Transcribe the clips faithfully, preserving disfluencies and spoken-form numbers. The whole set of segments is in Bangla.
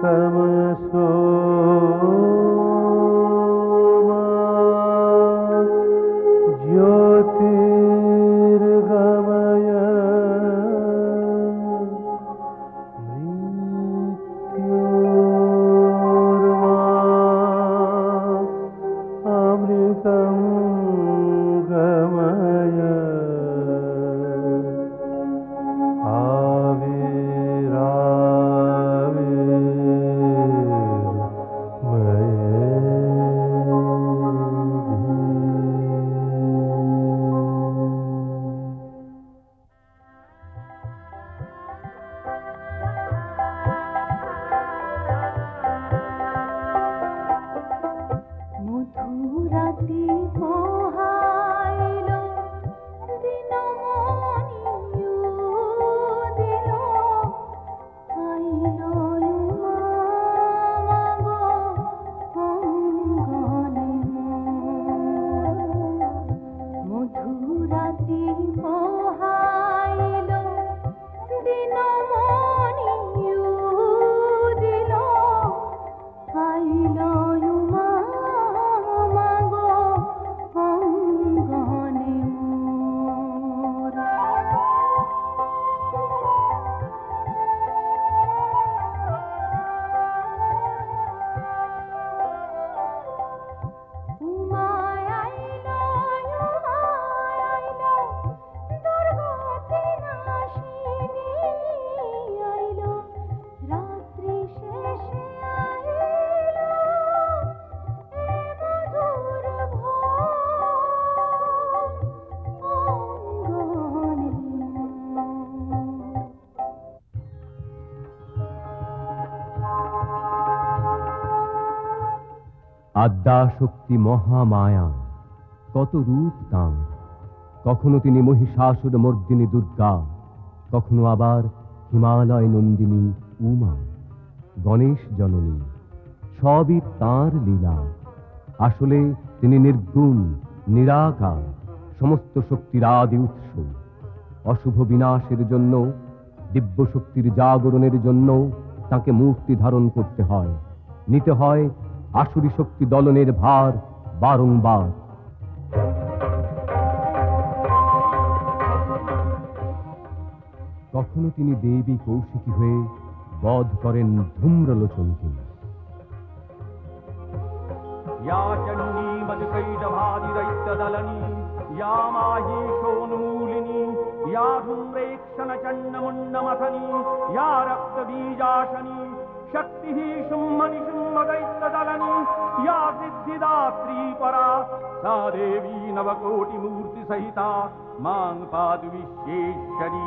तमसो ज्योतिर्गमय मृत्योर्मा अमृतं गमय আদ্যাশক্তি মহামায়া, কত রূপ তাঁর। কখনো তিনি মহিষাসুর মর্দিনী দুর্গা, কখনো আবার হিমালয় নন্দিনী উমা, গণেশ জননী। সবই তাঁর লীলা। আসলে তিনি নির্গুণ, নিরাকার, সমস্ত শক্তির আদি উৎস। অশুভ বিনাশের জন্য, দিব্য শক্তির জাগরণের জন্য তাকে মূর্তি ধারণ করতে হয়, নিতে হয় আসুরি শক্তি দলনের ভার বারংবার। কখনো তিনি দেবী কৌশিকী হয়ে বধ করেন ধূম্রলোচনকে। या चण्डी मधुकैटभादिदैत्यदलनी, या माहीशोन्मूलिनी, या धूम्रेक्षणचण्डमुण्डमथनी, या रक्तबीजाशनी, शक्तिः शुम्भनिशुम्भदैत्यदलनी, या सिद्धिदात्री परा, सा देवी नवकोटिमूर्तिसहिता मां पातु विश्वेश्वरी।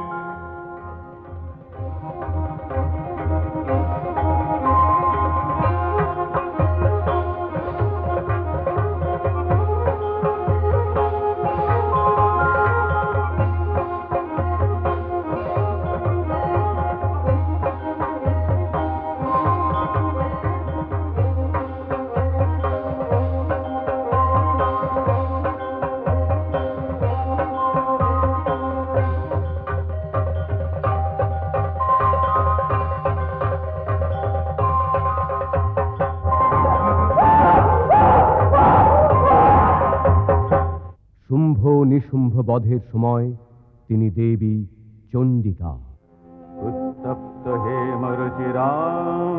নিশুম্ভ বধের সময় তিনি দেবী চণ্ডিকা। উত্তপ্ত হেমরুচিরাং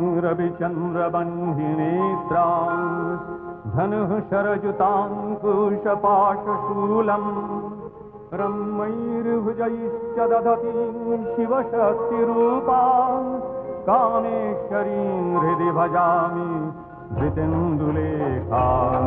রবিচন্দ্রবহ্নিনেত্রাং ধনুঃ শরযুতাঙ্কুশপাশশূলম রম্মৈর্ভুজৈশ্চ দধতীং শিবশক্তিরূপাং কামেশ্বরীং হৃদি ভজামি ধৃতেন্দুলেখাং।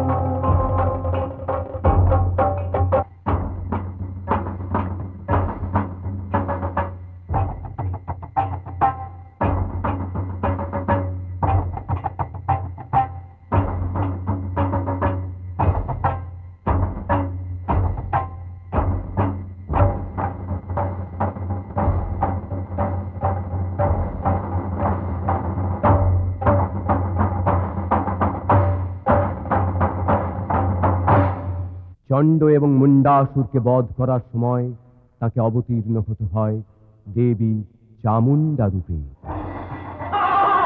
চণ্ড এবং মুণ্ডাসুরকে বধ করার সময় তাকে অবতীর্ণ হতে হয় দেবী চামুণ্ডা রূপে।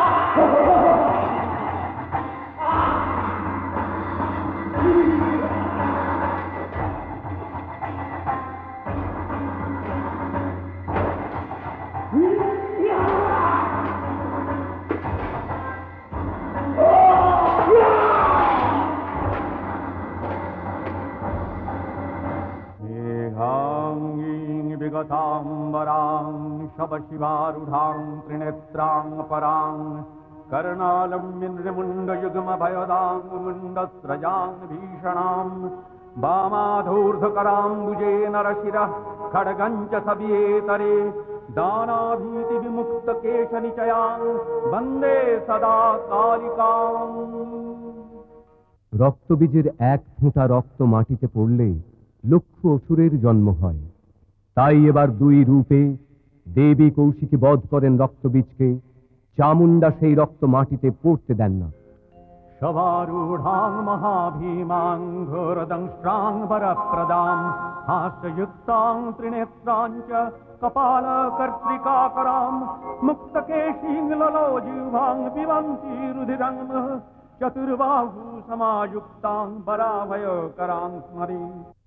शिवारूढां त्रिनेत्रां परां कर्णालम्बिन्द्रमुण्डयुग्मभयदां मुण्डस्रजां भीषणां वामाधूर्ध्वकराम्बुजे नरशिरः खड्गं च सव्येतरे दानाभीतिविमुक्तकेशनिचयां वन्दे सदा कालिकाम्। রক্তবীজের এক ফোঁটা রক্ত মাটিতে পড়লে লক্ষ অসুরের জন্ম হয়। তাই এবার দুই রূপে দেবী কৌশিকী বধ করেন রক্তবীজকে। চামুণ্ডা সেই রক্ত মাটিতে পড়তে দেন না। शवारूढां महाभीमां घोरदंष्ट्रां वरप्रदां हास्ययुक्तां त्रिनेत्रां च कपालकर्त्रिकाकरां मुक्तकेशीं ललोजिह्वां पिबन्ती रुधिरं चतुर्बाहु समायुक्तां वराभयकरां स्मरे।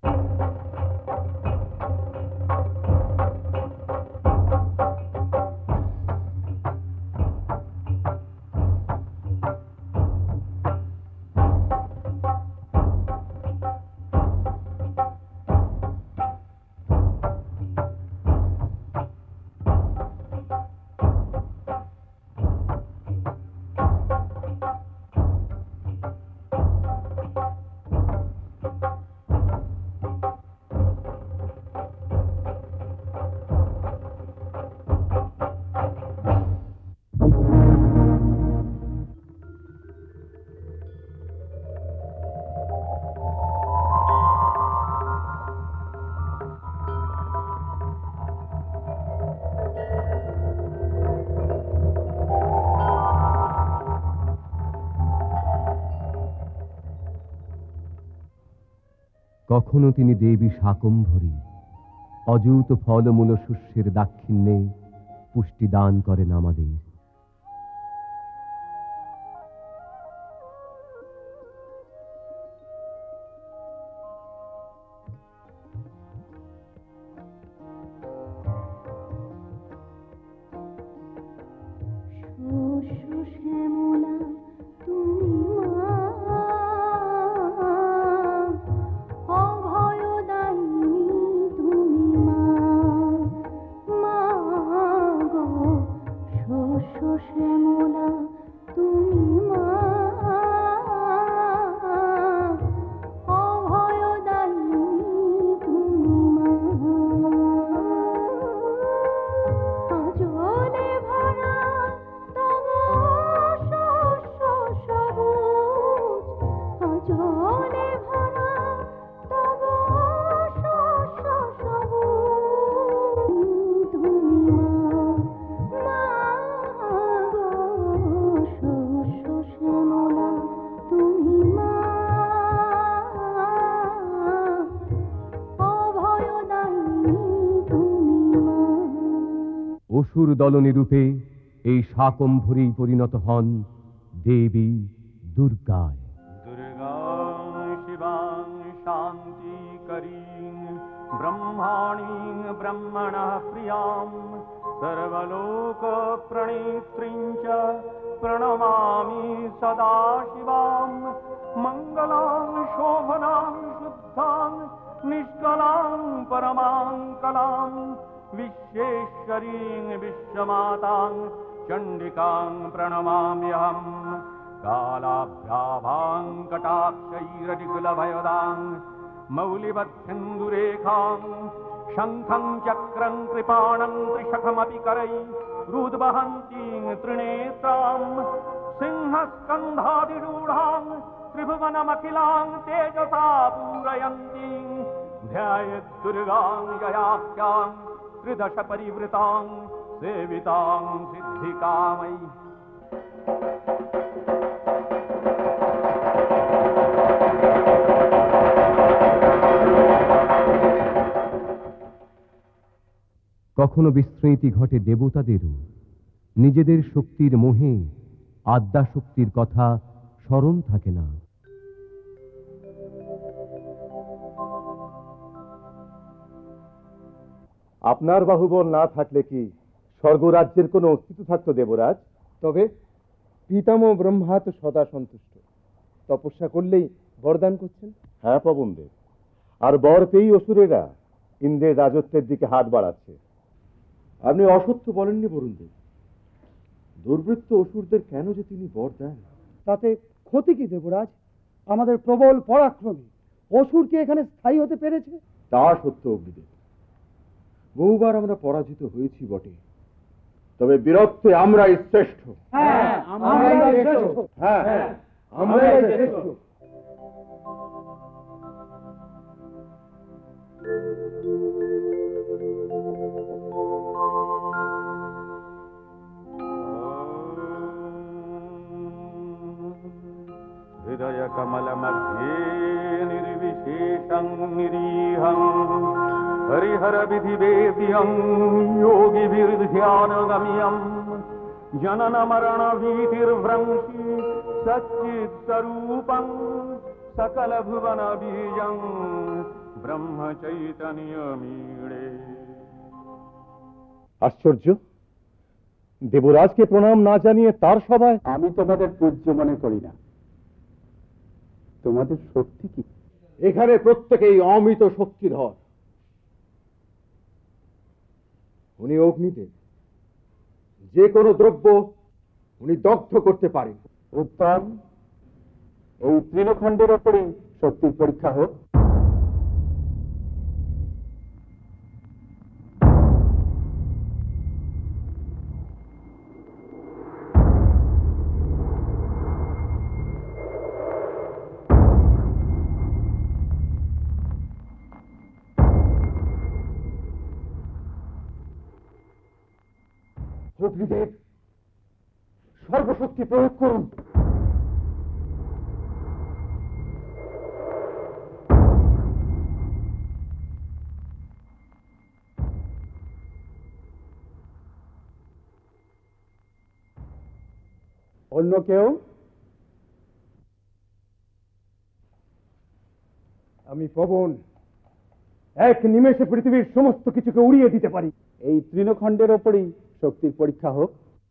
কখনো তিনি দেবী শাকম্ভরী অযুত ফলমূল শস্যের দাক্ষিণ্যে পুষ্টি দান করেন আমাদের। অসুর দলনী রূপে এই শাকম্ভরী পরিণত হন দেবী দুর্গায়। दुर्गां शिवां शान्तिकरीं ब्रह्माणीं ब्रह्मणः प्रियां सर्वलोकप्रणेत्रीं च प्रणमामि सदा शिवां। मङ्गलां शोभनां शुद्धां निष्कलां परमां कलां विश्वेश्वरीं विश्वमातां चण्डिकां प्रणमाम्यहम्। कालाभ्याभां कटाक्षैरनिकुलभयदां मौलिबद्धेन्दुरेखां शङ्खं चक्रं कृपाणं त्रिशखमपि करैरुद्वहन्तीं त्रिनेत्रां सिंहस्कन्धादिरूढां त्रिभुवनमखिलां तेजसा पूरयन्तीं ध्यायेद्दुर्गां ययाख्यां त्रिदश परिवृतां सेवितां सिद्धिकामयि। কখনো বিস্মৃতি ঘটে দেবতাদেরও। নিজেদের শক্তির মোহে আদ্যা শক্তির কথা স্মরণ থাকে না। আপনার বাহুবল না থাকলে কি স্বর্গরাজ্যের কোনো অস্তিত্ব থাকতো দেবরাজ? তবে পিতামহ ব্রহ্মা তো সদা সন্তুষ্ট, তপস্যা করলেই বরদান করছেন। হ্যাঁ পবনদেব, আর বর পেয়েই অসুরেরা ইন্দ্রের রাজত্বের দিকে হাত বাড়াচ্ছে। আপনি অসত্য বলেননি বরুণদেব। দুর্বৃত্ত অসুরদের কেন যে তিনি বর দেন? তাতে ক্ষতি কি দেবরাজ? আমাদের প্রবল পরাক্রমী অসুর কি এখানে স্থায়ী হতে পেরেছে? তা সত্য অগ্নিদেব, বহুবার আমরা পরাজিত হয়েছি বটে, তবে বীরত্বে আমরাই শ্রেষ্ঠ। হ্যাঁ, আমরাই শ্রেষ্ঠ। হ্যাঁ, আমরাই শ্রেষ্ঠ। হৃদয় কমল মধ্যে নির্বিশেষং নিরীহং হরিহর বিধি বেদ্যং যোগীভির্ধ্যানগম্যং জনন মরণ ভীতির্ভ্রংশি সচ্চিৎ স্বরূপং সকল ভুবন বীজং ব্রহ্ম চৈতন্যমীড়ে। আশ্চর্য, দেবরাজকে প্রণাম না জানিয়ে তার সভায়? আমি তোমাদের পূজ্য মনে করি না। তোমাদের শক্তি কি? এখানে প্রত্যেকেই অমিত শক্তিধর। উনি অগ্নিদেব, যে কোনো দ্রব্য উনি দগ্ধ করতে পারেন। উত্তম, এই তৃণখণ্ডের ওপরে শক্তির পরীক্ষা হোক। অগ্নিদেব, সর্বশক্তি প্রয়োগ করুন। অন্য কেউ? আমি পবন, এক নিমেষে পৃথিবীর সমস্ত কিছুকে উড়িয়ে দিতে পারি। এই তৃণখণ্ডের ওপরেই শক্তির পরীক্ষা হোক।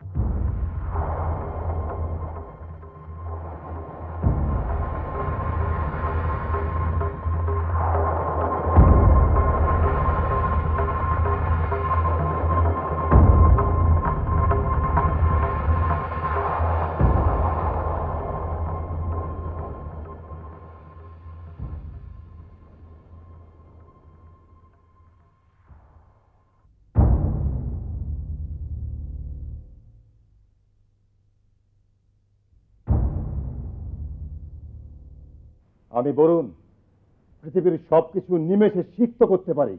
আমি বরুণ, পৃথিবীর সবকিছু নিমেষে সিক্ত করতে পারি।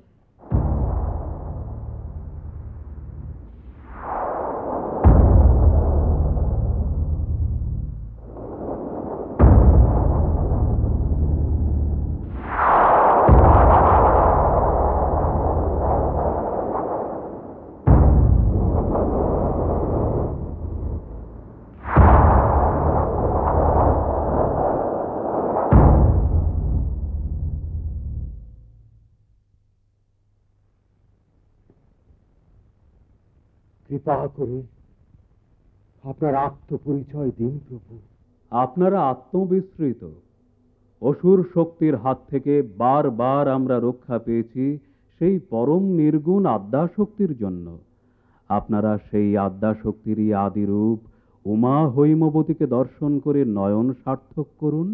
কৃপা করে আপনার আত্মপরিচয় দিন প্রভু। আপনারা আত্মবিস্মৃত। অসুর শক্তির হাত থেকে বারবার আমরা রক্ষা পেয়েছি সেই পরম নির্গুণ আদ্যাশক্তির জন্য। আপনারা সেই আদ্যাশক্তিরই আদিরূপ উমা হৈমবতীকে দর্শন করে নয়ন সার্থক করুন।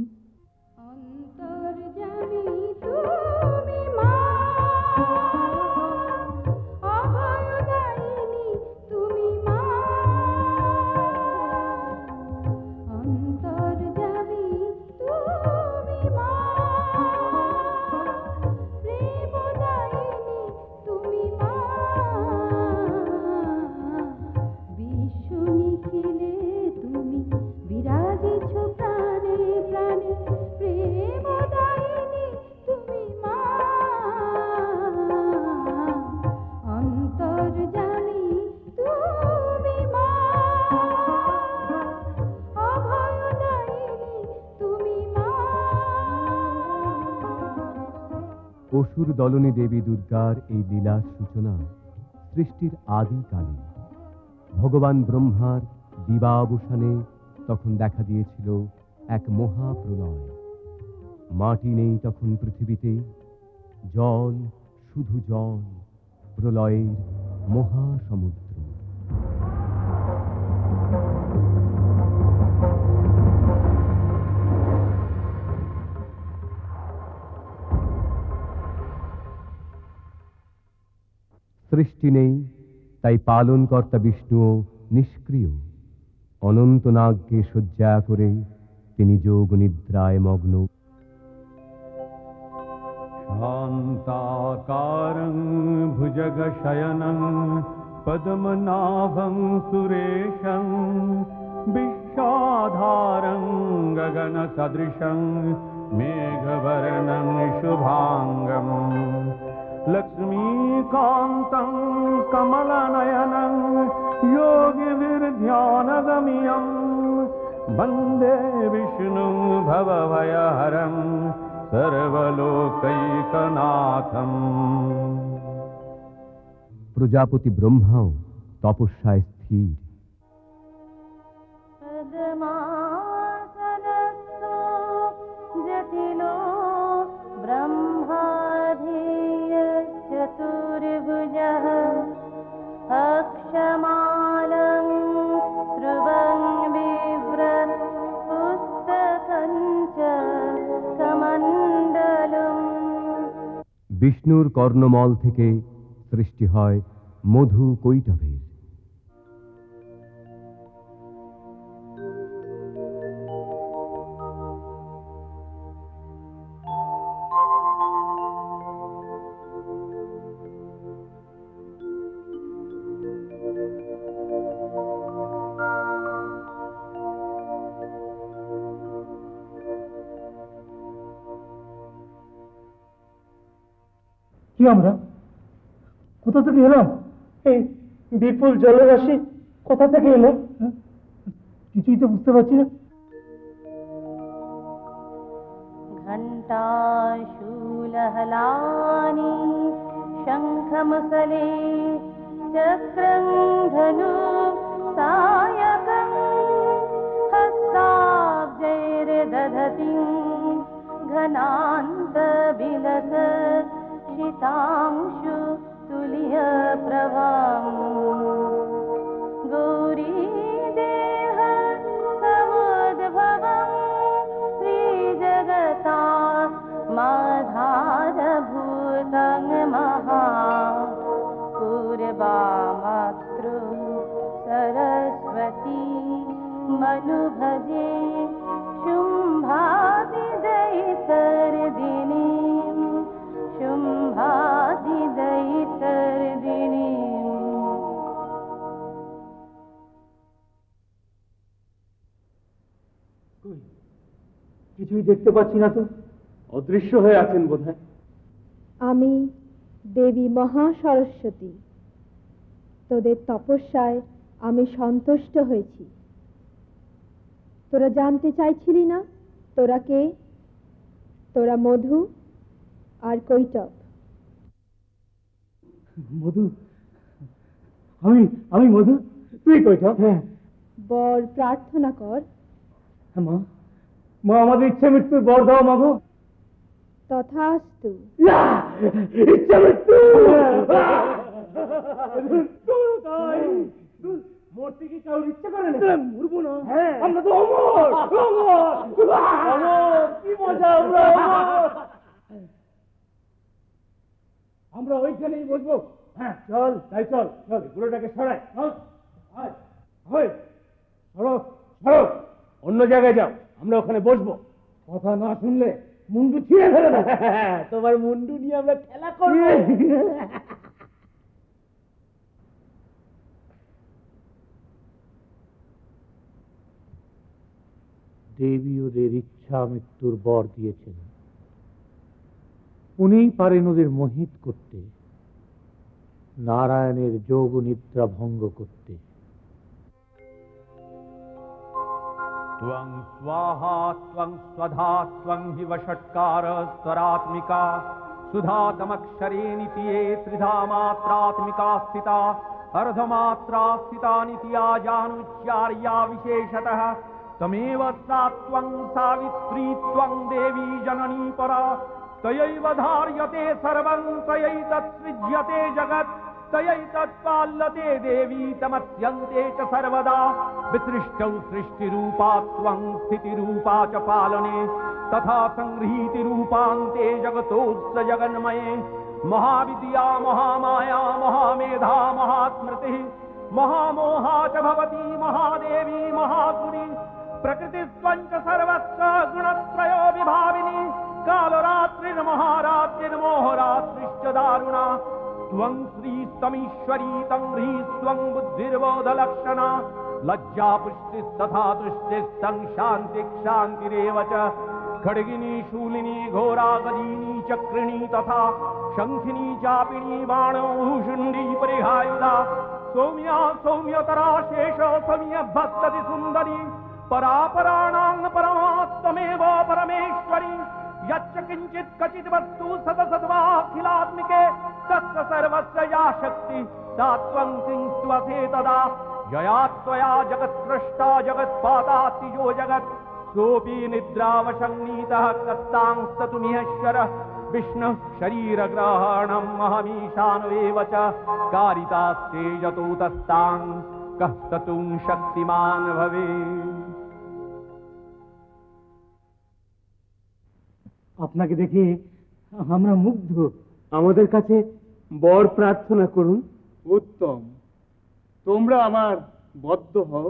অসুর দলনে দেবী দুর্গার এই লীলার সূচনা সৃষ্টির আদিকালে। ভগবান ব্রহ্মার দিবাবসানে তখন দেখা দিয়েছিল এক মহাপ্রলয়। মাটি নেই তখন পৃথিবীতে, জল, শুধু জল, প্রলয়ের মহাসমুদ্র। সৃষ্টি নেই, তাই পালনকর্তা বিষ্ণুও নিষ্ক্রিয়। অনন্ত নাগকে শয্যা করে তিনি যোগ নিদ্রায় মগ্ন। शान्ताकारं भुजगशयनं पद्मनाभं सुरेशं विश्वाधारं गगनसदृशं मेघवर्णं शुभांगं लक्ष्मीकान्तं कमलनयनं योगिभिर्ध्यानगम्यं वन्दे विष्णुं भवभयहरं सर्वलोकैकनाथम्। প্রজাপতি ব্রহ্মাও তপস্যায় স্থির। পদ্মাসনস্থো জটিলো ব্রহ্মাধিয়শ্চতুর্ভুজः অক্ষমালং স্রবং বিভ্রৎ পুস্তকং চ কমণ্ডলম। বিষ্ণুর কর্ণমল থেকে সৃষ্টি হয় মধু কৈটভের। কি আমরা কোথা থেকে এলাম? এই বিপুল জলরাশি কোথা থেকে এলো? কিছুই তো বুঝতে পারছি না। ঘণ্টাশূলহলানি শঙ্খমুসলে চক্রং ধনু সায়কং হস্তাব্জৈর্দধতি ঘনান্তবিলস शीतांशु तुल्य प्रभां गौरी देह समुद्भवं श्रीजगता माधारभूतं महा पूर्वामातृ सरस्वती मनुभजे शुम्भादिदैतर्दिनी शुम्भादिदैतर्दिनी। কিছুই দেখতে পাচ্ছি না তো। অদৃশ্য হয়ে আছেন বোধহয়। আমি দেবী মহা সরস্বতী। তোদের তপস্যায় আমি সন্তুষ্ট হয়েছি। তোরা জানতে চাইছিলি না তোরা কে? তোরা মধু আর কৈটভ। মধু? আমি আমি মধু, তুই কৈটভ। হ্যাঁ। বর প্রার্থনা কর। হ্যাঁ মা, মা আমাদের ইচ্ছা মৃত্যুর বর দাও মাগো। তথাস্তু। ইচ্ছা মৃত্যু। মরতে কি কারোর ইচ্ছা করে না? মরবো না, আমরা তো অমর। কি মজা, আমরা অমর। আমরা ওইখানেই বসবো। হ্যাঁ চল, তাই চল চল, গুলোটাকে সরাই। সরো সরো, অন্য জায়গায় যাও, আমরা ওখানে বসবো। কথা না শুনলে মুন্ডু ছিঁড়ে ফেলে না। তোমার মুন্ডু নিয়ে আমরা খেলা করবো। দেবী ওদের ইচ্ছা মৃত্যুর বর দিয়েছেন। উনিই পারেন ওদের মোহিত করতে, নারায়ণের যোগ নিদ্রা ভঙ্গ করতে। त्वं स्वाहा त्वं स्वधा त्वं हि वषट्कार स्वरात्मिका सुधातमक्षरे नित्ये त्रिधा मात्रात्मिका स्थिता अर्धमात्रा स्थिता नित्या जानुच्चार्या विशेषतः तमेव सा त्वं सावित्री त्वं देवी जननी परा तयैव धार्यते सर्वं तयैतत्सृज्यते जगत् तयैतत्पाल्यते देवी तमस्यन्ते च सर्वदा विसृष्टौ सृष्टिरूपा त्वं स्थितिरूपा च पालने तथा संगृहीतिरूपान्ते जगतोऽस्य जगन्मये महाविद्या महामाया महामेधा महास्मृतिः महामोहा च भवती महादेवी महासुरी प्रकृतिस्त्वञ्च सर्वस्य गुणत्रयो विभाविनी कालरात्रिर्महारात्रिर्मोहरात्रिश्च दारुणा त्वं श्रीस्तमीश्वरी तं ह्रीस्त्वं बुद्धिर्बोधलक्षणा लज्जा पुष्टिस्तथा तुष्टिस्तं शान्तिक्षान्तिरेव च खड्गिनी शूलिनी घोरा गदीनी चक्रिणी तथा शंखिनी चापिणी बाणो भूषुण्डी परिहायुधा सौम्या सौम्यतरा शेष सौम्य भक्तति सुंदरी परापराणां परमात्मेव परमेश्वरी यच्च किंचित् क्वचित् वस्तु सतसद्वाखिलात्मिके तस्य सर्वस्य या शक्ति सा त्वं सिंस्त्वसे तदा यया त्वया जगत्सृष्टा जगत्पादातिजो जगत् सोऽपि निद्रावशन्नीतः कस्तांस्ततुमिहेश्वरः विष्णुः शरीरग्रहणं महमीशानो एव च कारितास्ते यतोतस्तां कः स्तुं शक्तिमान् भवेत्। আপনাকে দেখে আমরা মুগ্ধ। আমাদের কাছে বর প্রার্থনা করুন। উত্তম, তোমরা আমার বদ্ধ হও।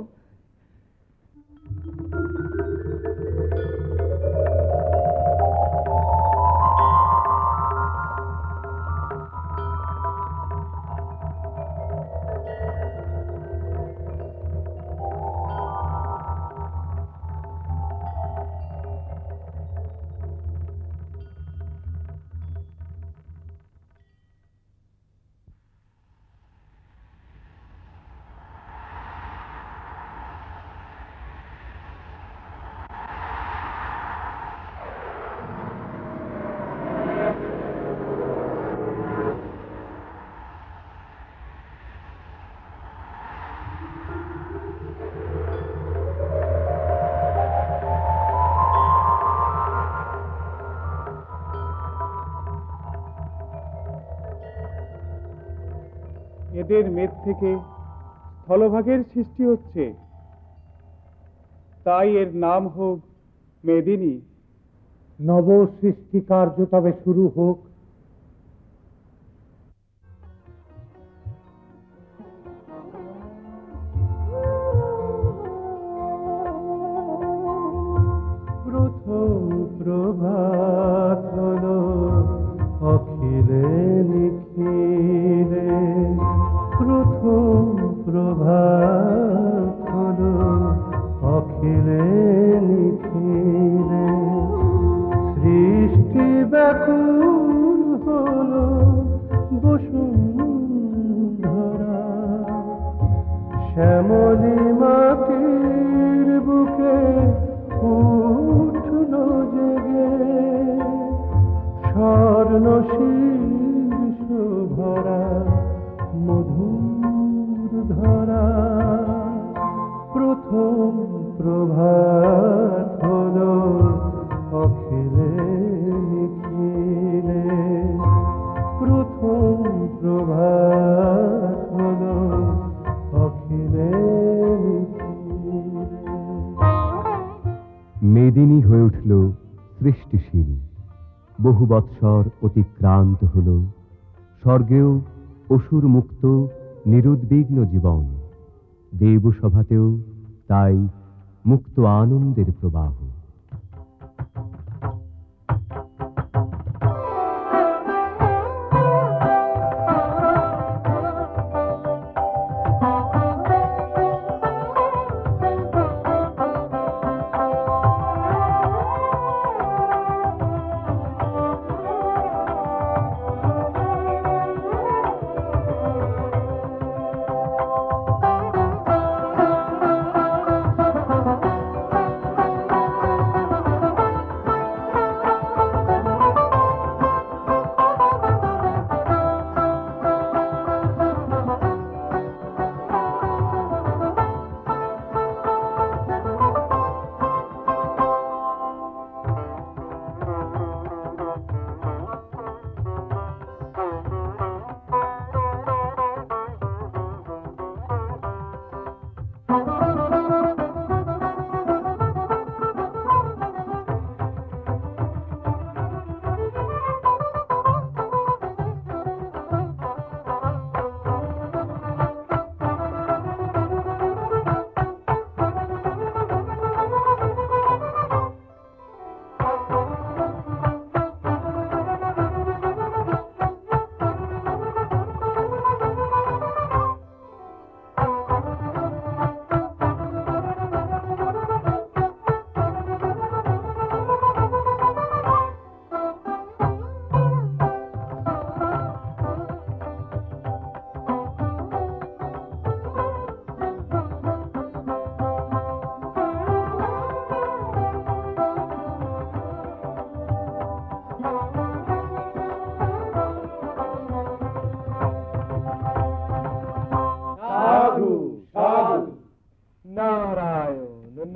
এদের মেদ থেকে স্থলভাগের সৃষ্টি হচ্ছে, তাই এর নাম হোক মেদিনী। নব সৃষ্টি কার্য তবে শুরু হোক। প্রথম প্রভাত হলো অখিলে নিখিলে, প্রথম প্রভাত হলো অখিলে নিখিলে, সৃষ্টি ব্যাকুল হলো বসুন্ধরা, শ্যামলী মাটির বুকে উঠল জেগে, স্বর্ণ শীর্ষ ভরা মধুর ধরা, প্রথম প্রভাত হলো অখিলে নিখিলে, প্রথম প্রভাত হলো অখিলে নিখিলে। মেদিনী হয়ে উঠল সৃষ্টিশীল, বহু বৎসর অতিক্রান্ত হল, স্বর্গেও অসুর মুক্ত নিরুদ্বিগ্ন জীবন, দেবসভাতেও তাই মুক্ত আনন্দের প্রবাহ।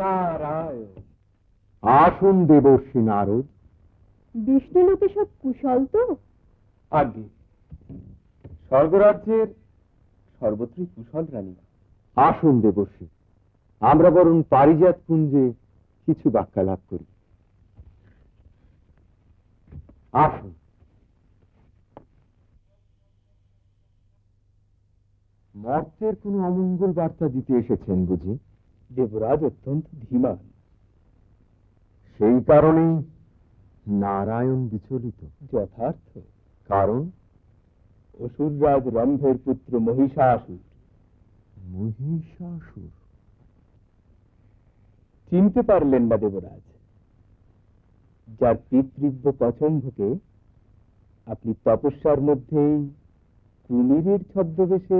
নারায়ণ। আসুন দেবর্ষী নারদ। বিষ্ণুলোকে সব কুশল তো? আগে স্বর্গরাজ্যের সর্বত্রই কুশল রানী। আসুন দেবর্ষী, আমরা বরং পারিজাত কুঞ্জে কিছু বাক্যালাপ করি। আসুন। মর্তের কোনো অমঙ্গল বার্তা দিতে এসেছেন বুঝি? দেবরাজ অত্যন্ত ধীমান। সেই কারণেই নারায়ণ বিচলিত। যথার্থ। কারণ অসুররাজ রম্ভের পুত্র মহিষাসুর। মহিষাসুর? চিনতে পারলেন না দেবরাজ? যার পিতৃব্য পছন্দকে আপনি তপস্যার মধ্যেই কুমিরের ছদ্মবেশে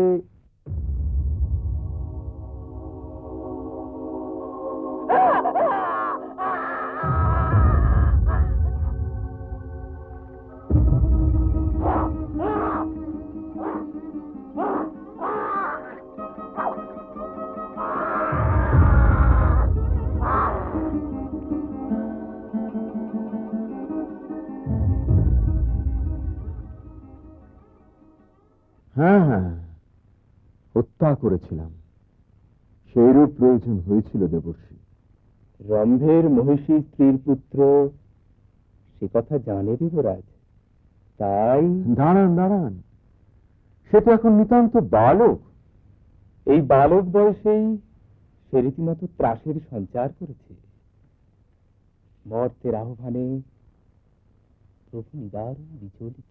হ্যাঁ হ্যাঁ হত্যা করেছিলাম। সেইরূপ প্রয়োজন হয়েছিল দেবর্ষী। রম্ভের মহিষী স্ত্রীর পুত্র সে কথা জানে দেবরাজ, তাই দাঁড়ান দাঁড়ান, সে তো এখন নিতান্ত বালক। এই বালক বয়সেই সে রীতিমতো ত্রাসের সঞ্চার করেছে। মর্তের আহ্বানে প্রভু নিদারুণ বিচলিত।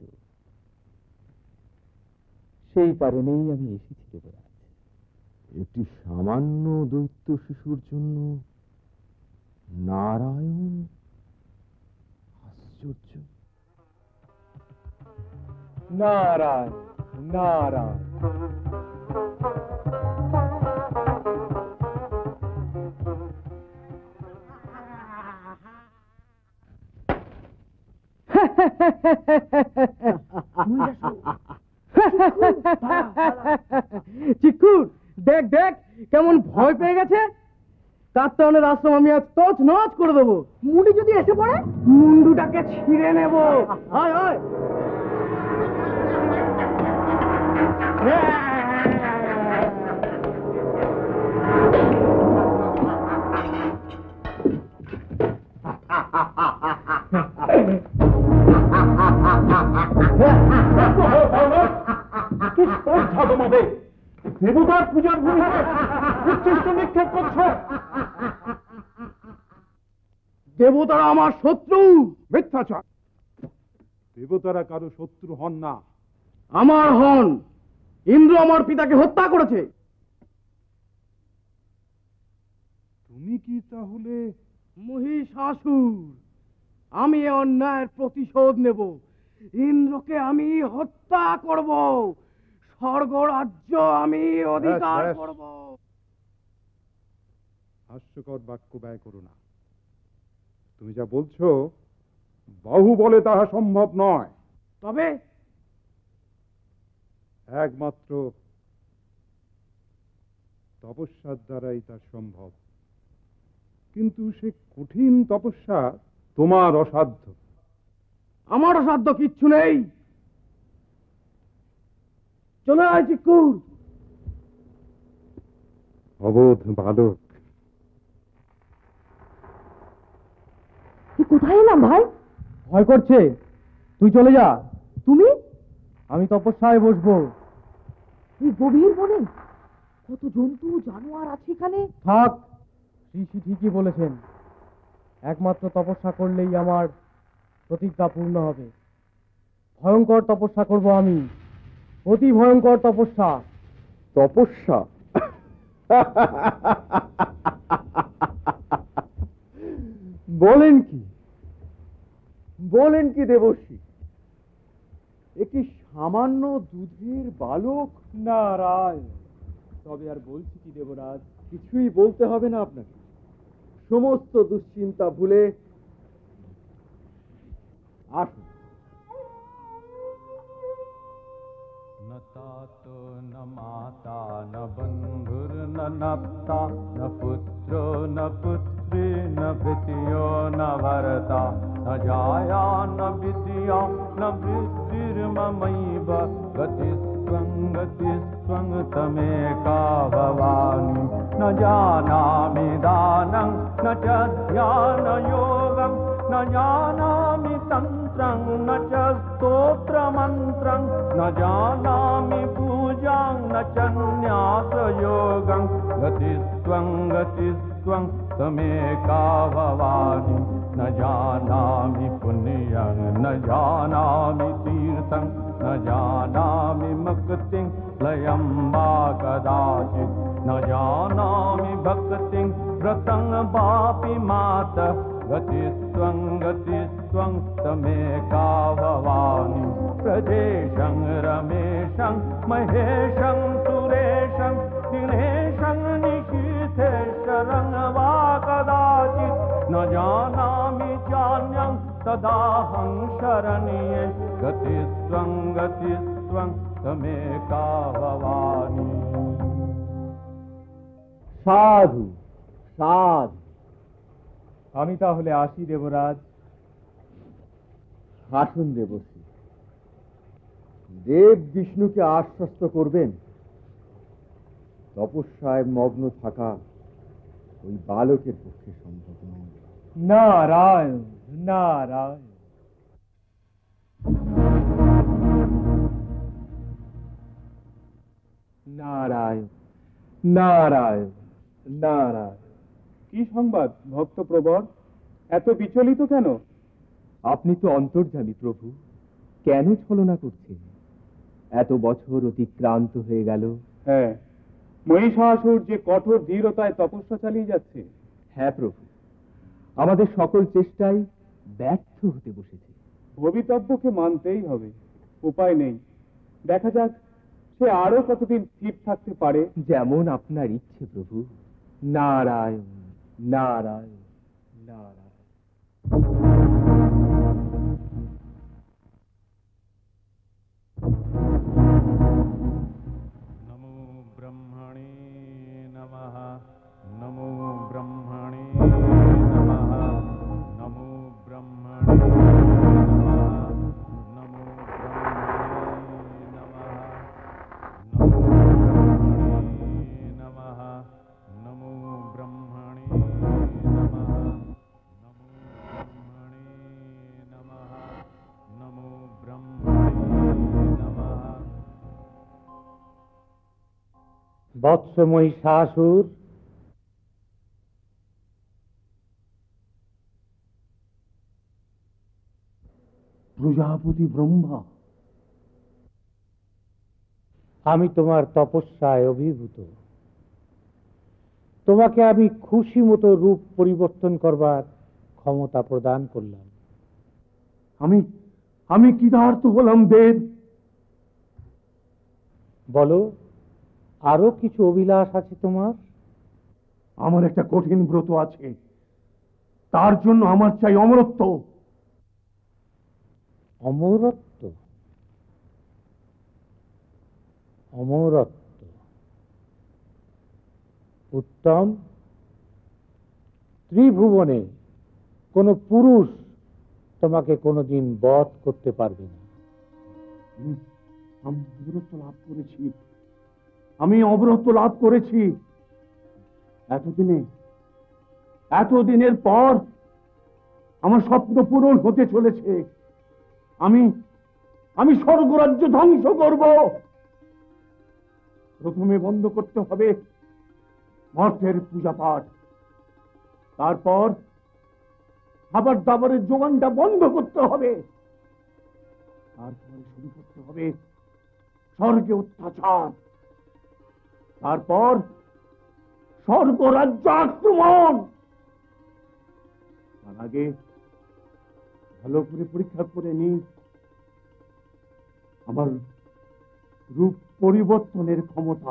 সেই কারণেই আমি এসেছি দেবরাজ। একটি সামান্য দৈত্য শিশুর জন্য নারায়ণ? আশ্চর্য। নারায়ণ নারায়ণ। চিকুর দেখ দেখ কেমন ভয় পেয়ে গেছে। তার তো আশ্রম আমি আজ তছ নচ করে দেবো। মুন্ডি যদি এসে পড়ে মুন্ডুটাকে ছিঁড়ে নেব। আয় আয়। দেবতার পূজার ভূমিতে উচ্ছিষ্ট নিক্ষেপ করছ। দেবতারা আমার শত্রু। মিথ্যাচার। দেবতারা কারো শত্রু হন না। আমার হন। ইন্দ্র আমার পিতাকে হত্যা করেছে। তুমি কি তাহলে মহিষাসুর? আমি এ অন্যায়ের প্রতিশোধ নেব। ইন্দ্রকে আমি হত্যা করব। স্বর্গরাজ্য আমি অধিকার ব্যাস, ব্যাস। করব। হাস্যকর বাক্য ব্যয় করো না। তুমি যা বলছো বাহু বলে তাহা সম্ভব নয়। তবে একমাত্র তপস্যার দ্বারাই তা সম্ভব। কিন্তু সে কঠিন তপস্যা তোমার অসাধ্য। আমার অসাধ্য কিচ্ছু নেই। চলে আয় চিকুর। অবোধ বালক। কোথায় এলাম ভাই? ভয় করছে? তুই চলে যা। তুমি? আমি তপস্যায় বসবো। এই গভীর বনে কত জন্তু জানোয়ার আছে এখানে। থাক, ঋষি ঠিকই বলেছেন। একমাত্র তপস্যা করলেই আমার প্রতিজ্ঞা পূর্ণ হবে। ভয়ঙ্কর তপস্যা করব আমি, অতি ভয়ঙ্কর তপস্যা। তপস্যা? বলেন কি বলেন কি দেবর্ষী? একটি সামান্য দুধের বালক? নারায়ণ। তবে আর বলছি কি দেবরাজ? কিছুই বলতে হবে না আপনাকে। সমস্ত দুশ্চিন্তা ভুলে আসুন। न तातो न माता न बन्धुर्न नप्ता न पुत्रो न पुत्री न भृत्यो न भर्ता न जाया न विद्या न वृत्तिर्ममैव गतिस्त्वं गतिस्त्वं तमेका भवानि न जानामि दानं न च ध्यानयोगं न जानामि तन्त्रं न च स्तोत्रमन्त्रं न जानामि पूजां न च न्यासयोगं गतिस्त्वं गतिस्त्वं तमेका भवानि न जानामि पुण्यं न जानामि तीर्थं न जानामि मुक्तिं लयं वा कदाचित् न जानामि भक्तिं व्रतं वापि मातः गतिस्त्वं गतिस्त्वं तमेका भवानि प्रजेशं रमेशं महेशं सुरेशं दिनेशं निशीथेश्वरं वा कदाचित् न जानामि चान्यं तदाहं शरण्ये गतिस्त्वं गतिस्त्वं तमेका भवानि। সাধু সাধু। আমি তাহলে আসি দেবরাজ। আসুন দেবশ্রী, দেব বিষ্ণুকে আশ্বস্ত করবেন তপস্যায় মগ্ন থাকা ওই বালকের পক্ষে সম্ভব নয়। নারায়ণ নারায়ণ। নারায়ণ নারায়ণ নারায়ণ। কি সংবাদ ভক্ত প্রবর, এত বিচলিত কেন? আপনি তো অন্তর্যামী প্রভু, কেন ছলনা করছেন? এত বছর অতিক্রান্ত হয়ে গেল। হ্যাঁ, মহিষাসুর যে কঠোর দৃঢ়তায় তপস্যা চালিয়ে যাচ্ছে। হ্যাঁ প্রভু, আমাদের সকল চেষ্টাই ব্যর্থ হতে বসেছে। ভবিতব্যকে মানতেই হবে, উপায় নেই। দেখা যাক সে আরো কতদিন স্থির থাকতে পারে। যেমন আপনার ইচ্ছে প্রভু। নারায়ণ নারায়ণ নারায়ণ। नमो ब्रह्मणे नमः नमो ब्रह्मणे नमः नमो ब्रह्मणे नमः नमो ब्रह्मणे नमः नमो ब्रह्मणे नमः नमो ब्रह्मणे नमः नमो ब्रह्मणे नमः नमो ब्रह्मणे नमः। বৎস মহিষাসুর, প্রজাপতি ব্রহ্মা, আমি তোমার তপস্যায় অভিভূত। তোমাকে আমি খুশি মতো রূপ পরিবর্তন করবার ক্ষমতা প্রদান করলাম। আমি আমি কৃতার্থ হলাম দেব। বলো, আরো কিছু অভিলাষ আছে তোমার? আমার একটা কঠিন ব্রত আছে, তার জন্য আমার চাই অমরত্ব। অমরত্ব? অমরত্ব উত্তম। ত্রিভুবনে কোন পুরুষ তোমাকে কোনোদিন বধ করতে পারবে না। আমি অমরত্ব লাভ করেছি, আমি অমরত্ব লাভ করেছি। এতদিনে এতদিনের পর আমার স্বপ্ন পূরণ হতে চলেছে। আমি আমি স্বর্গরাজ্য ধ্বংস করব। প্রথমে বন্ধ করতে হবে মর্তের পূজা পাঠ, তারপর খাবার দাবারের যোগানটা বন্ধ করতে হবে, তারপরে শুরু করতে হবে স্বর্গে অত্যাচার, তারপর স্বর্গরাজ্য আক্রমণ। তার আগে ভালো করে পরীক্ষা করে নি আমার রূপ পরিবর্তনের ক্ষমতা।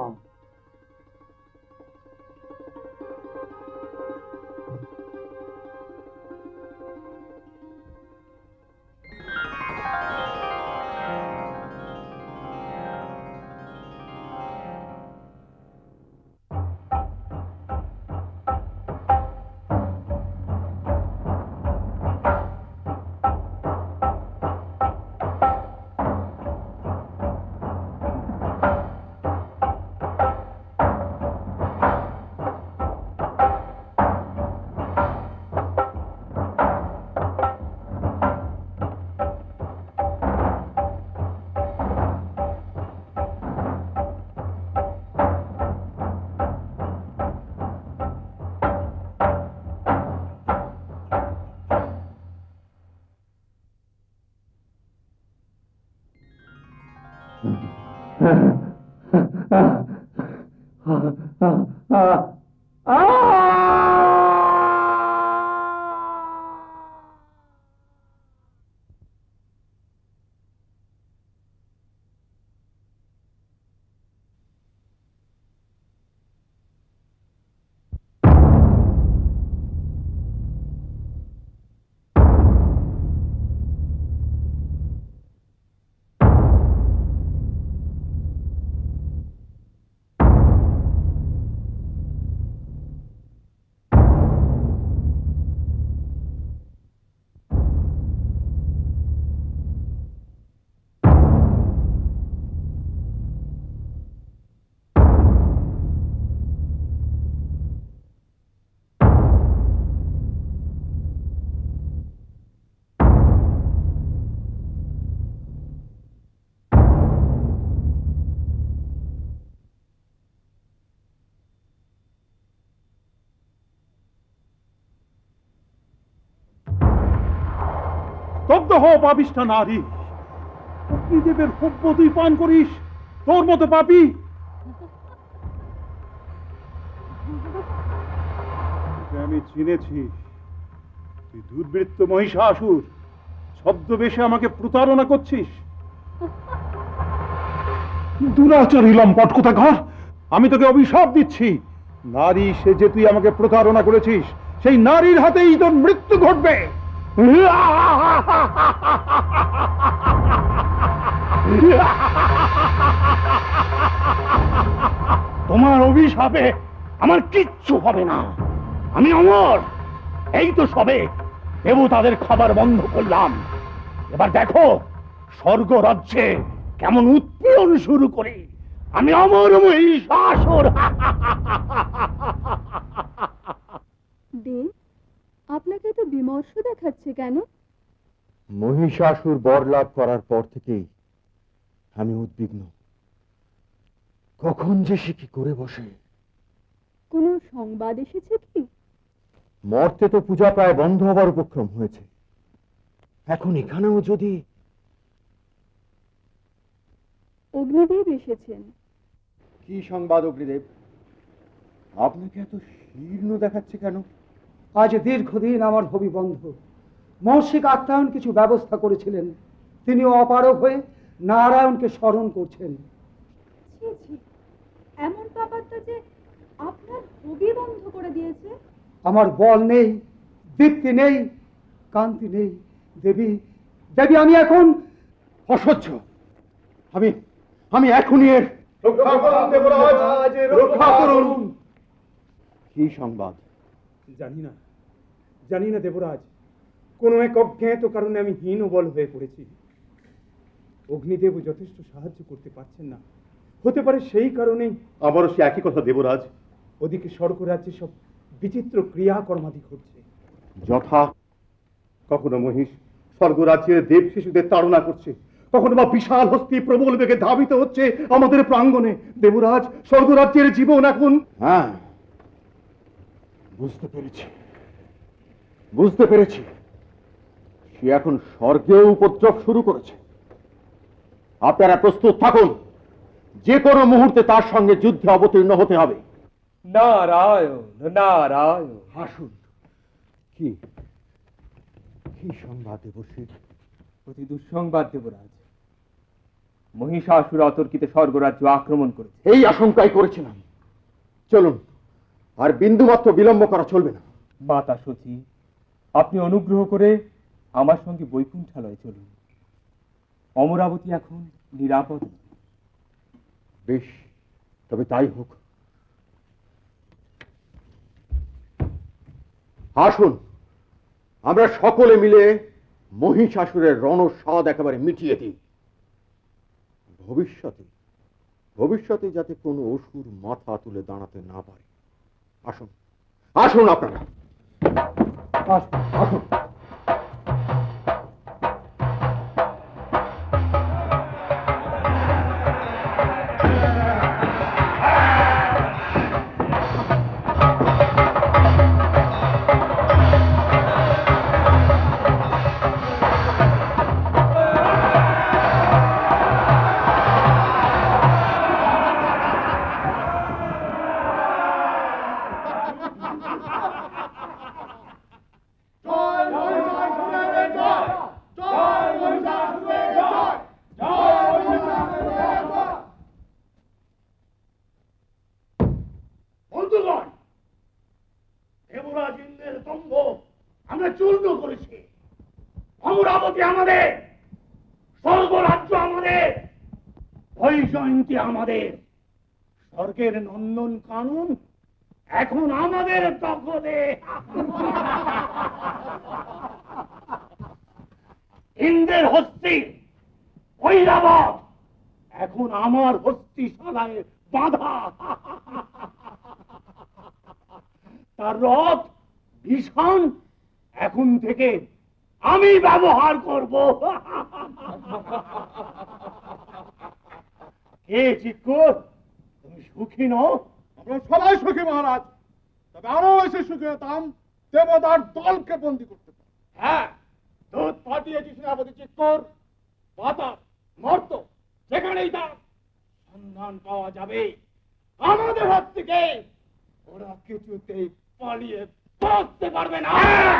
স্তব্ধ হ পাপিষ্ঠা নারী, অগ্নিদেবের সভ্য তুই পান করিস, তোর মতো পাপী? আমি চিনেছি, তুই দুর্বৃত্ত মহিষাসুর, ছদ্মবেশে আমাকে প্রতারণা করছিস। দুরাচারী লম্পট কোথাকার, আমি তোকে অভিশাপ দিচ্ছি, নারী সে যে তুই আমাকে প্রতারণা করেছিস, সেই নারীর হাতেই তোর মৃত্যু ঘটবে। তোমার অভিশাপে আমার কিচ্ছু হবে না, আমি অমর। এই তো সবে দেবতাদের খাবার বন্ধ করলাম, এবার দেখো স্বর্গ রাজ্যে কেমন উৎপীড়ন শুরু করি। আমি অমর মহিষাসুর। দেব, আপনাকে তো বিমর্ষ দেখাচ্ছে কেন? মহিষাসুর বর লাভ করার পর থেকেই আমি উদ্বিগ্ন, কখন যে সে কি করে বসে। কোনো সংবাদ এসেছে কি? মর্তে তো পূজা প্রায় বন্ধ হবার উপক্রম হয়েছে, এখন এখানেও যদি। অগ্নিদেব এসেছেন। কি সংবাদ অগ্নিদেব? আপনাকে এত শীর্ণ দেখাচ্ছে কেন? আজ দীর্ঘদিন আমার হবি বন্ধু মৌসিক আত্মায়ন কিছু ব্যবস্থা করেছিলেন, তিনি অপারগ হয়ে নারায়ণকে স্মরণ করছেন। এমন পাপাত্তা যে আপনার হবি বন্ধ করে দিয়েছে। আমার বল নেই, দীপ্তি নেই, কান্তি নেই। দেবী, দেবী আমি এখন অসহ্য। আমি আমি এখনই এর রক্ষা করুন দেবরাজ, রক্ষা করুন। কি সংবাদ? জানি না, জানি না দেবরাজ, কোনো এক অজ্ঞাত কারণে আমি হীনবল হয়ে পড়েছি। অগ্নিদেব যথেষ্ট সাহায্য করতে পারছেন না, হতে পারে সেই কারণেই। আমারও সে একই কথা দেবরাজ। ওদিকে স্বর্গ রাজ্যে সব বিচিত্র ক্রিয়াকর্মাদি ঘটছে। যথা কখনো মহিষ স্বর্গ রাজ্যের দেব শিশুদের তাড়না করছে, কখনো বা বিশাল হস্তি প্রবল বেগে ধাবিত হচ্ছে আমাদের প্রাঙ্গণে। দেবরাজ, স্বর্গ রাজ্যের জীবন এখন। হ্যাঁ, বুঝতে পেরেছি বুঝতে পেরেছি সে এখন স্বর্গেও উপদ্রব শুরু করেছে। আপনারা প্রস্তুত থাকুন, যে কোনো মুহূর্তে তার সঙ্গে যুদ্ধে অবতীর্ণ হতে হবে। নারায়ণ নারায়ণ। হাসুন। কি কি সংবাদ দেবশ্রী? অতি দুঃসংবাদ দেবরাজ, মহিষাসুর অতর্কিতে স্বর্গরাজ্য আক্রমণ করেছে। এই আশঙ্কাই করেছিলাম। চলুন, আর বিন্দুমাত্র বিলম্ব করা চলবে না। মাতা সতী, আপনি অনুগ্রহ করে আমার সঙ্গে বৈকুণ্ঠালয়ে চলুন। অমরাবতী এখন নিরাপদ। বেশ, তবে তাই হোক। আসুন, আমরা সকলে মিলে মহিষাসুরের রণস্বাদ একেবারে মিটিয়ে দিই। ভবিষ্যতে ভবিষ্যতে যাতে কোনো অসুর মাথা তুলে দাঁড়াতে না পারে। আসুন আসুন আপনারা, আসুন। আমরা চূর্ণ করেছি। অমরাবতী আমাদের, স্বর্গরাজ্য আমাদের, বৈজয়ন্তী আমাদের, স্বর্গের নন্দন কানন এখন আমাদের দখলে। ইন্দ্রের হস্তি ঐরাবত এখন আমার হস্তিশালায় বাঁধা। তার রথ ভীষণ এখন থেকে আমি ব্যবহার করব। কে চিক্কর, তুমি সুখী নও? আমরা সবাই সুখী মহারাজ, তবে আরো এসে সুখী হতাম দেবতার দলকে বন্দী করতে পারি। হ্যাঁ, দুধ পাঠিয়েছি সেনাপতি চিক্কর। বাতাস মর্ত যেখানেই তার সন্ধান পাওয়া যাবে আমাদের হাত থেকে ওরা কিছুতেই পালিয়ে বাঁচতে পারবে না।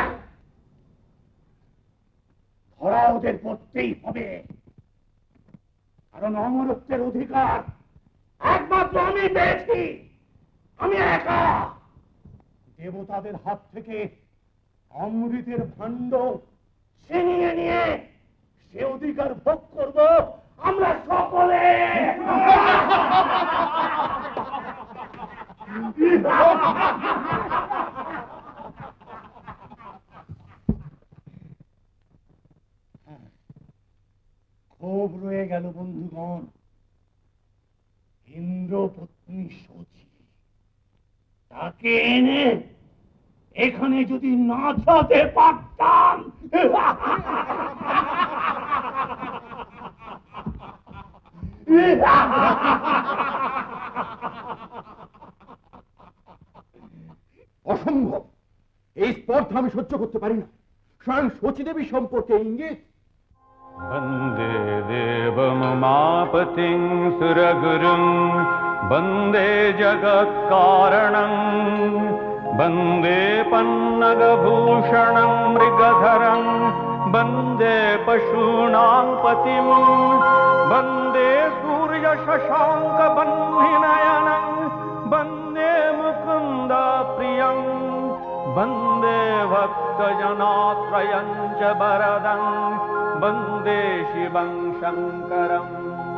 ধরা ওদের করতেই হবে, কারণ অমরত্বের অধিকার একমাত্র আমি পেয়েছি। আমি একা। দেবতাদের হাত থেকে অমৃতের ভাণ্ড ছিনিয়ে নিয়ে সে অধিকার ভোগ করব আমরা সকলে। ক্ষোভ রয়ে গেল বন্ধুগণ। ইন্দ্রপত্নী শচী, তাকে এনে এখানে যদি নাচাতে পারতাম। অসম্ভব, এই স্পর্ধা আমি সহ্য করতে পারি না। স্বয়ং শচীদেবী সম্পর্কে ইঙ্গিত। বন্দে দেবমাপতিং সুরগুরুং বন্দে জগৎকারণং বন্দে পন্নগভূষণং মৃগধরং বন্দে পশূনাং পতিম বন্দে সূর্য শশাঙ্ক বহ্নিনয়নং বন্দে মুকুন্দ প্রিয়ং বন্দে ভক্তজনাশ্রয়ং চ বরদং বন্দে শিবং শঙ্করম।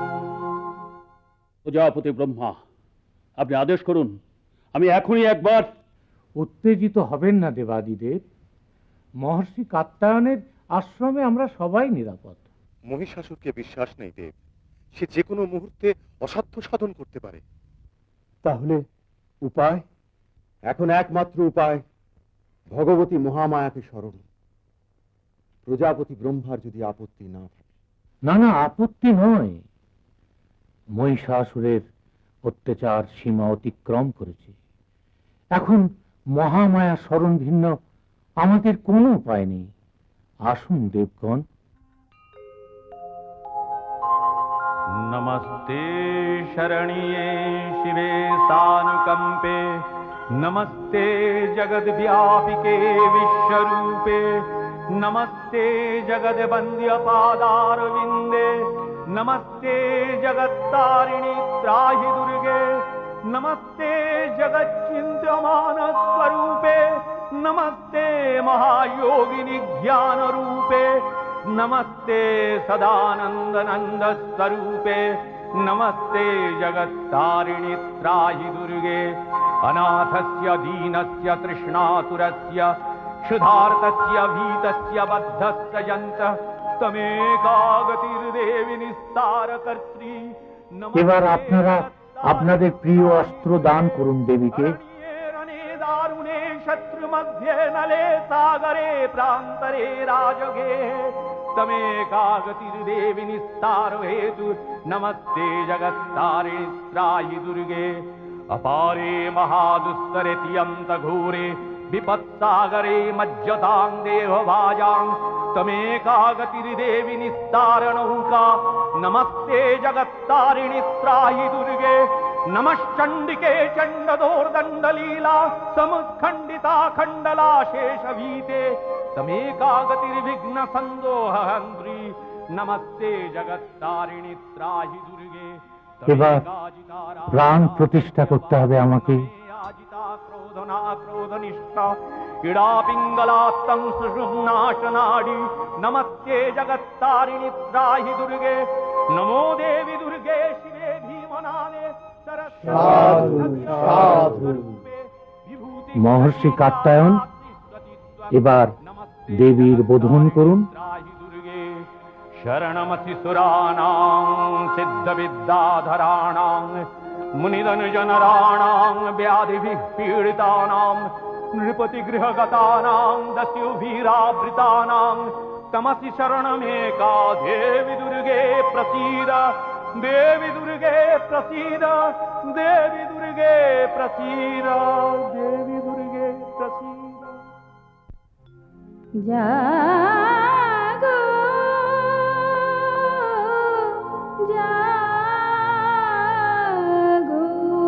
প্রজাপতি ব্রহ্মা, আপনি আদেশ করুন, আমি এখনই একবার। উত্তেজিত হবেন না দেবাদিদেব, মহর্ষি কাত্যায়নের আশ্রমে আমরা সবাই নিরাপদ। মহিষাসুরকে বিশ্বাস নেই দেব, সে যে কোনো মুহূর্তে অসাধ্য সাধন করতে পারে। তাহলে উপায়? এখন একমাত্র উপায় ভগবতী মহামায়াকে স্মরণ। প্রজাপতি ব্রহ্মার যদি আপত্তি না থাকে। না না, আপত্তি নয়। মহিষাসুরের অত্যাচার সীমা অতিক্রম করেছে। এখন মহামায়া স্মরণ ভিন্ন আমাদের কোনো উপায় নেই। আসুন দেবগণ। नमस्ते शरण्ये शिवे सानुकंपे नमस्ते जगद्व्यापिके विश्वरूपे नमस्ते जगद्वन्द्य पादारविन्दे नमस्ते जगत्तारिणि त्राहि दुर्गे नमस्ते जगच्चिन्त्यमान स्वरूपे नमस्ते महायोगिनि ज्ञान रूपे नमस्ते सदानंद नंद स्वरूपे नमस्ते जगत्तारिणि त्राहि दुर्गे अनाथस्य दीनस्य तृष्णातुरस्य क्षुधार्तस्य भीतस्य बद्धस्य यन्तः तमेकागतिर्देवि निस्तारकर्त्री। এবার আপনারা আপনাদের প্রিয় অস্ত্র দান করুন দেবীকে। दारुणे शत्रु मध्ये नले सागरे प्रांतरे राजगे तमेकागतिर्देवि निस्तार हेतु नमस्ते जगत्तारिणि त्राहि दुर्गे अपारे महादुस्तरे तियंत घोरे विपत्सागरे मज्जतां देवभाजां तमेकागतिर्देवि निस्तारणौका नमस्ते जगत्तारिणि त्राहि दुर्गे नमश्चंडिके चंडदोर्दंडलीला समुत्खंडिता खंडला शेषभीते तमेकागतिर्विघ्न संदोहंद्री नमस्ते जगत्तारिणि त्राहि दुर्गे। এবার প্রাণ প্রতিষ্ঠা করতে হবে আমাকে। क्रोधना क्रोधनिष्ठा इड़ा पिंगलात्तं सुषुम्नाशनाडी नमस्ते जगत्तारिणी त्राहि दुर्गे नमो देवी दुर्गे शिवे भीमनादे সাধু সাধু। মহর্ষি কাত্যায়ন, এবার দেবীর বোধন করুন। शरणमसि सुराणां सिद्धविद्याधराणां मुनिजनराणां व्याधिभिः पीडितानां नृपतिगृहगतानां दस्युभिरावृतानां तमसि शरणमेका देवी दुर्गे प्रसीद देवी दुर्गे प्रसीद देवी दुर्गे प्रसीद देवी दुर्गे प्रसीद। जागो जागो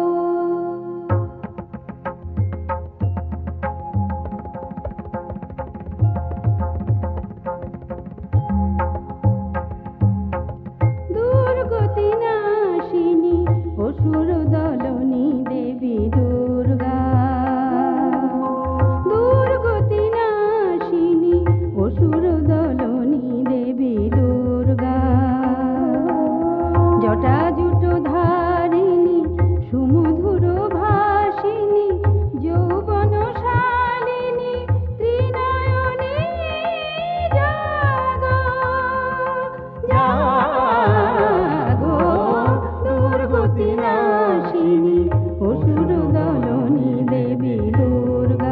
दुर्गति नाशिनी असुर दलनी देवी दुर्गा दुर्गति नाशिनी असुर दलनी देवी दुर्गा जटाजुट धारिणी सुमधुर भाषिणी यौवनशालिनी त्रिनयनी जागो जागो दुर्गति नाशिनी असुर दलनी देवी दुर्गा।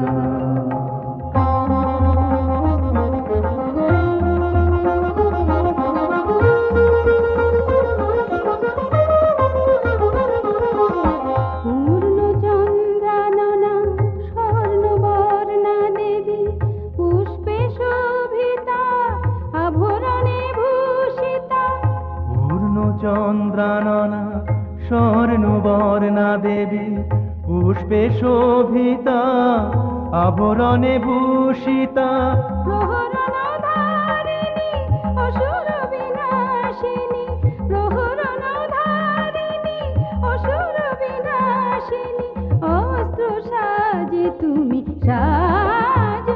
पूर्णचन्द्रानना स्वर्णवर्णा देवी पुष्पे शोभिता आभरणे भूषिता पूर्णचन्द्रानना स्वर्णवर्णा देवी पुष्पे शोभिता आभरणे भूषिता प्रहरणधारिणी असुर विनाशिनी प्रहरणधारिणी असुर विनाशिनी अस्त्र साजे तुमी साजो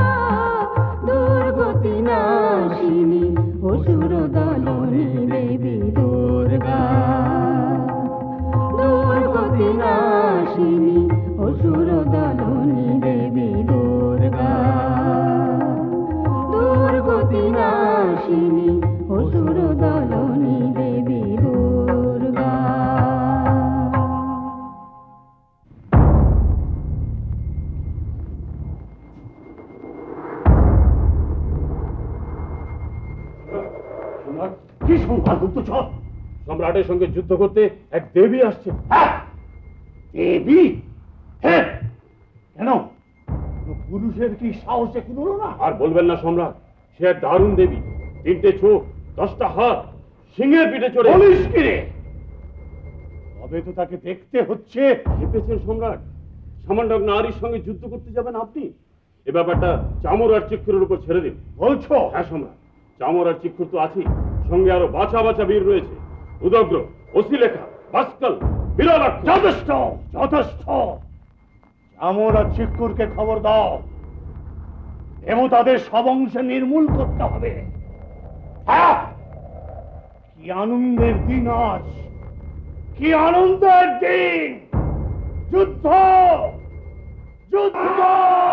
दुर्गति नाशिनी असुर दलनी देवी दुर्गा दुर्गति नाशिनी असुर दलनी देवी दुर्गा दुर्गति नाशिनी असुर दलनी देवी दुर्गा। কি সংবাদ গুপ্তচর? সম্রাটের সঙ্গে যুদ্ধ করতে এক দেবী আসছে। দেবী? হ্যাঁ, কেন পুরুষের কি সাহসে কুলোলো না? আর বলবেন না সম্রাট, সে এক দারুণ দেবী, তিনটে চোখ, দশটা হাত, সিংহের পিঠে চড়ে। বলিস কি রে? তবে তো তাকে দেখতে হচ্ছে। ভেবেছেন সম্রাট সামান্য এক নারীর সঙ্গে যুদ্ধ করতে যাবেন আপনি? এ ব্যাপারটা চামর আর চিক্ষুরের উপর ছেড়ে দিন। বলছো? হ্যাঁ সম্রাট, চামর আর চিক্ষুর তো আছেই, সঙ্গে আরো বাছা বাছা বীর রয়েছে। উদগ্র, অসিলেখা, ভাস্কল, বিরলাক্ষ। যথেষ্ট যথেষ্ট। চামর আর চিক্ষুরকে খবর দাও, দেবতাদের সব অংশে নির্মূল করতে হবে। হ্যাঁ, কি আনন্দের দিন আজ, কি আনন্দের দিন! যুদ্ধ যুদ্ধ।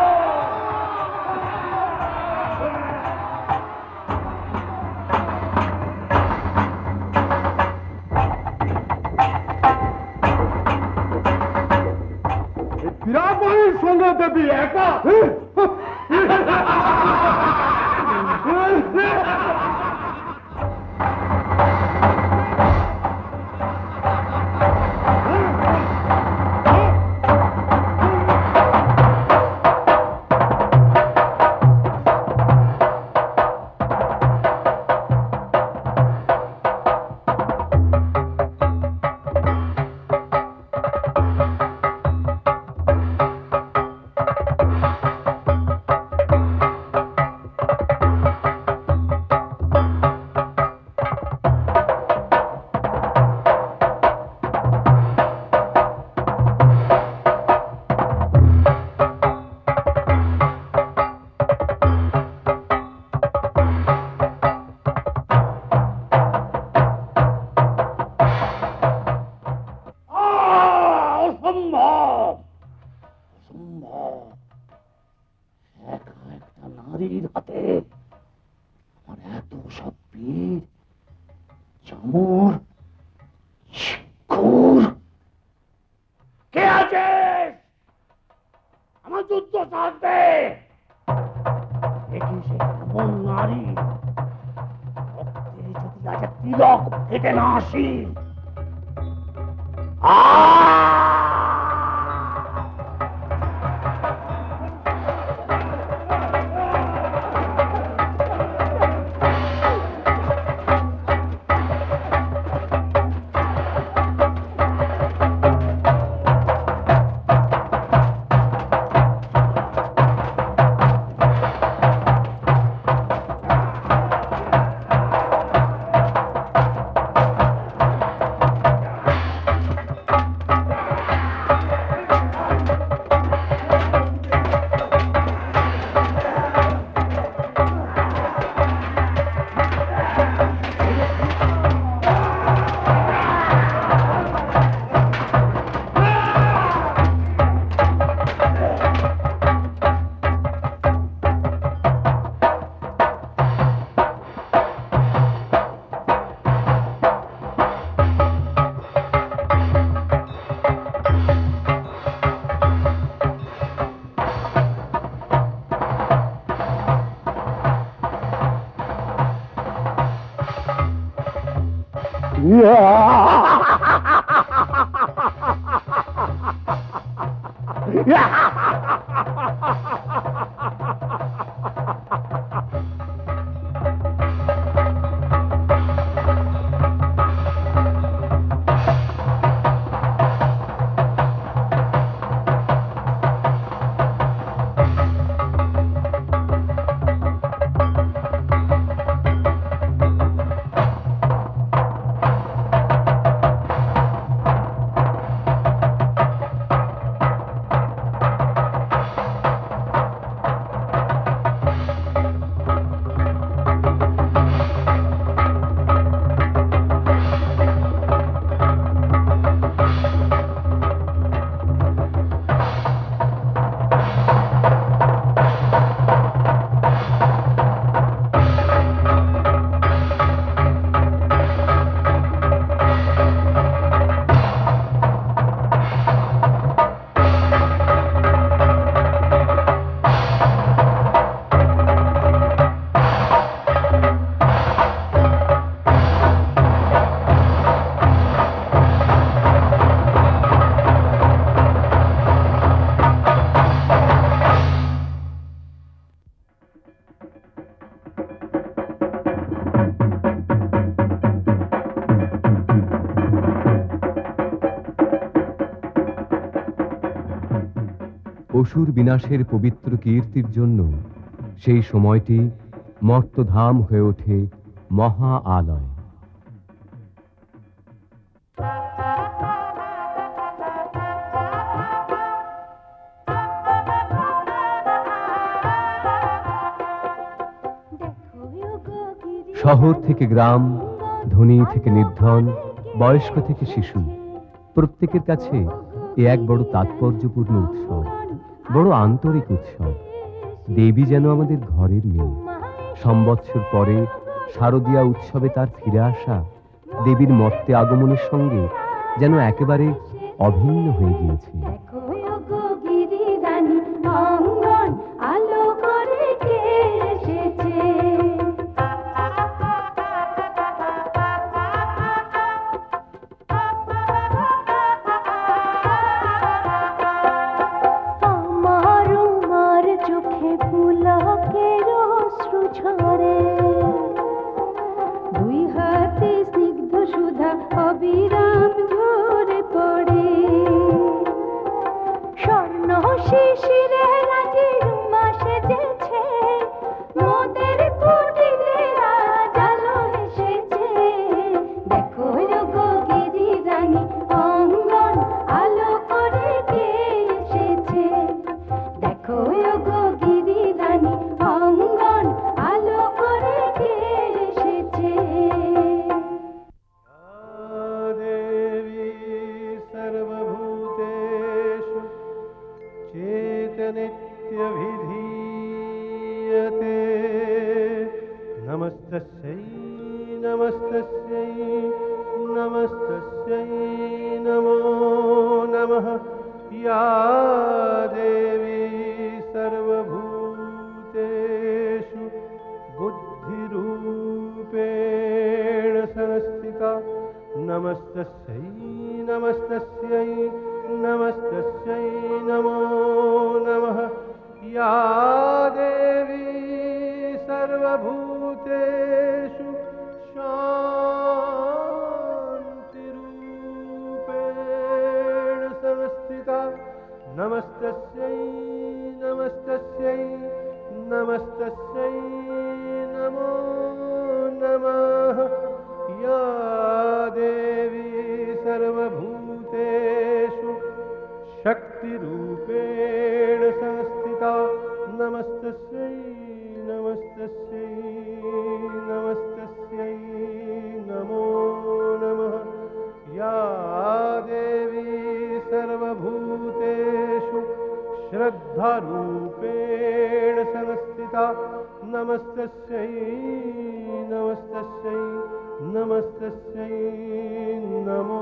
বিরাট বাহিনীর সঙ্গে দেবী একা? নারীর হাতে আমার এত সব বীর চামর শিক্ষুর কে আছে আমার যুদ্ধ থাকবে দেখি সে এমন নারী রক্তে যদি আজ তিলক ফেটে না আসি অসুর বিনাশের পবিত্র কীর্তির জন্য সেই সময়টি মর্তধাম হয়ে ওঠে মহা আলয়। শহর থেকে গ্রাম, ধনী থেকে নির্ধন, বয়স্ক থেকে শিশু, প্রত্যেকের কাছে এ এক বড় তাৎপর্যপূর্ণ উৎসব, বড় আন্তরিক উৎসব। দেবী যেন আমাদের ঘরের মেয়ে। সম্বৎসর পরে শারদীয়া উৎসবে তার ফিরে আসা দেবীর মর্তে আগমনের সঙ্গে যেন একেবারে অভিন্ন হয়ে গিয়েছে। অবিরাম ঝরে পড়ে স্বর্ণ শিশিরে রাজি রুমা সেজেছে, মোদের কুটিরে আজ আলো এসেছে। দেখো গো গিরি রানী অঙ্গন আলো করে কে এসেছে। দেখো গো গিরি রানী অঙ্গন আলো नमस्तस्यै नमस्तस्यै नमस्तस्यै नमो नमः या देवी सर्वभूतेषु बुद्धिरूपेण संस्थिता नमस्तस्यै नमस्तस्यै नमस्तस्यै नमो नमः या देवी सर्वभूतेषु शान्तिरूपेण संस्थिता नमस्तस्यै नमस्तस्यै नमस्तस्यै नमो नमः या देवी सर्वभूतेषु शक्तिरूपेण संस्थिता नमस्तस्यै नमस्तस्यै नमस्तस्यै नमो नमः या देवी सर्वभूतेषु श्रद्धारूपेण संस्थिता नमस्तस्यै नमस्तस्यै नमस्तस्यै नमो